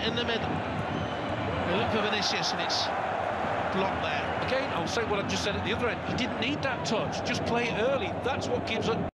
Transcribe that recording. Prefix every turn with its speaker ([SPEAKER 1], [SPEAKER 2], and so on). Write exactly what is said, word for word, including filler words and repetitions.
[SPEAKER 1] in the middle. They look for Vinicius, and it's blocked there.
[SPEAKER 2] Again, I'll say what I've just said at the other end. He didn't need that touch. Just play it early. That's what gives it.